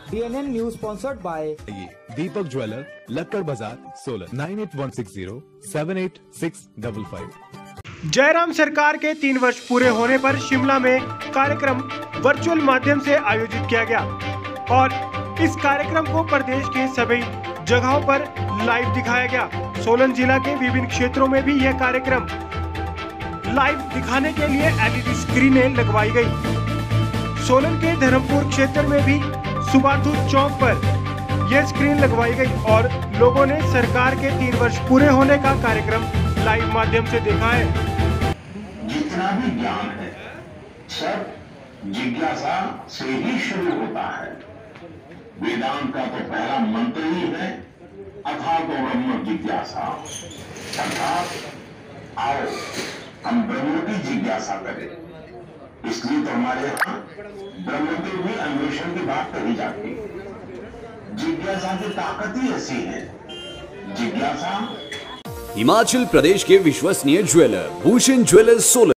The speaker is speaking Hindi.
DNN News sponsored by Deepak jeweller, Lakkar Bazaar, Solan 9816078655। Jairam सरकार के 3 वर्ष पूरे होने पर शिमला में कार्यक्रम वर्चुअल माध्यम से आयोजित किया गया और इस कार्यक्रम को प्रदेश के सभी जगहों पर लाइव दिखाया गया। सोलन जिला के विभिन्न क्षेत्रों में भी यह कार्यक्रम लाइव दिखाने के लिए LED स्क्रीनें लगवाई गई। सोलन के धर्मपुर क्षेत्र में भी सुबाथू चौक पर यह स्क्रीन लगवाई गई और लोगों ने सरकार के 3 वर्ष पूरे होने का कार्यक्रम लाइव माध्यम से देखा है। जितना भी ज्ञान है सब जिज्ञासा से ही शुरू होता है। वेदांत का तो पहला मंत्र ही है अथातो ब्रह्म जिज्ञासा, अर्थात आओ हम ब्रह्म की जिज्ञासा करें। इसलिए तो हमारे यहाँ ब्रह्म के भी अन्वेषण की बात कही जाती है। जिज्ञासा की ताकत ही ऐसी है। जिज्ञासा हिमाचल प्रदेश के विश्वसनीय ज्वेलर भूषण ज्वेलर्स सोलन।